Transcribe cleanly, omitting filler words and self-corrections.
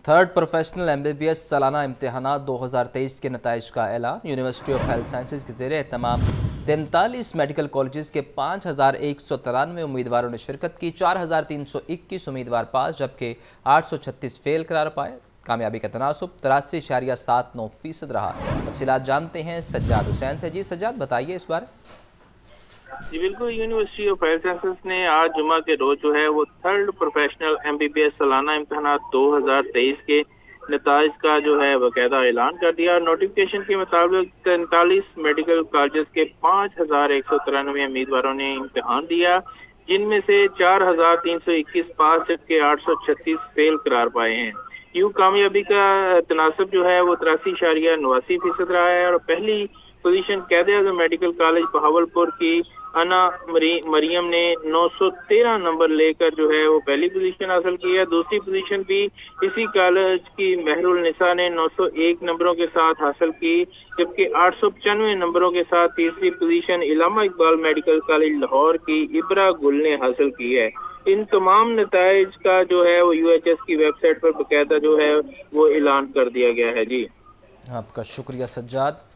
Third professional MBBS सालाना इम्तहानात 2023 के नताइज का ऐलान। यूनिवर्सिटी ऑफ हेल्थ साइंसेज के ज़ेरे एहतमाम 43 मेडिकल कॉलेजेस के 5193 उम्मीदवारों ने शिरकत की। 4321 उम्मीदवार पास जबकि 836 फेल करार पाए। कामयाबी का तनासुब 83.79% रहा। तफसीलात जानते हैं सज्जाद हुसैन से। जी सज्जाद, बताइए इस बारे। जी बिल्कुल, यूनिवर्सिटी ऑफ हेल्थ साइंसेज ने आज जुमा के रोज जो है वो थर्ड प्रोफेशनल MBBS सालाना इम्तहानात 2023 के नताइज का जो है बाकायदा ऐलान कर दिया। नोटिफिकेशन के मुताबिक 43 मेडिकल कॉलेज के 5193 उम्मीदवारों ने इम्तहान दिया, जिनमें से 4321 पास जबकि 836 फेल करार पाए हैं। यूं कामयाबी का तनासब जो है वो 83.89% रहा है। और पहली position Quaid-e-Azam medical college Bahawalpur की अना मरियम ने 913 नंबर लेकर जो है वो पहली पोजीशन हासिल की है। दूसरी पोजीशन भी इसी कॉलेज की महरुल निसा ने 901 नंबरों के साथ हासिल की, जबकि 895 नंबरों के साथ तीसरी position Allama Iqbal medical college Lahore की इब्रा गुल ने हासिल की है। इन तमाम नताइज का जो है वो UHS की वेबसाइट पर बाकायदा जो है वो ऐलान कर दिया गया है। जी आपका शुक्रिया सज्जाद।